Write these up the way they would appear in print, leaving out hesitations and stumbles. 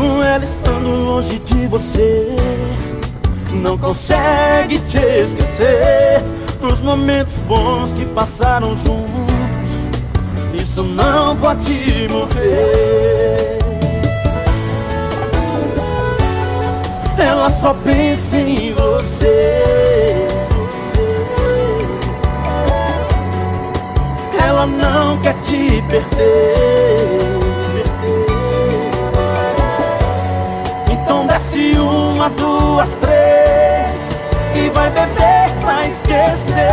mesmo ela estando longe de você, não consegue te esquecer dos momentos bons que passaram juntos. Isso não pode morrer. Ela só pensa em você. Ela não quer te perder. Então desce 1, 2, 3 e vai beber pra esquecer.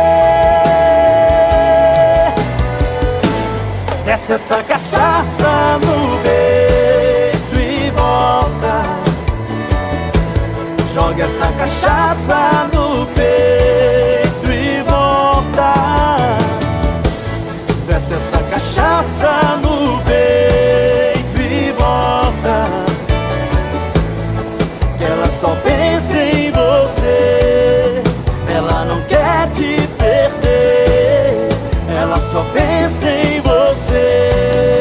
Desce essa cachaça no peito e volta. Joga essa cachaça no peito e volta. Desce essa cachaça no peito e volta. Que ela só pensa em você. Ela não quer te perder. Ela só pensa em você.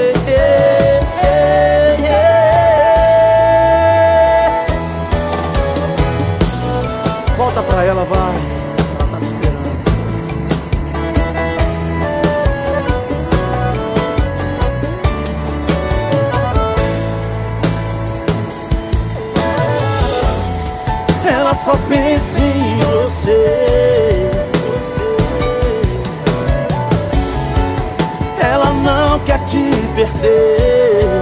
Volta pra ela, vai. Ela tá te esperando. Ela só pensa em você. Ela não quer te perder.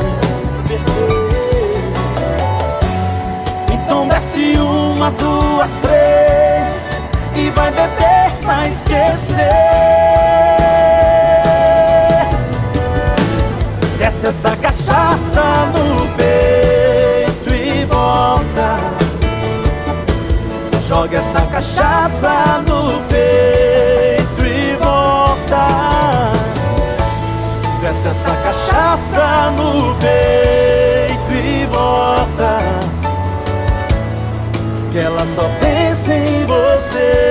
Então desce 1, 2, 3 e vai beber pra esquecer. Desce essa cachaça no peito e volta. Joga essa cachaça no peito e volta. Desce essa cachaça no peito e volta. Que ela só pensa em você.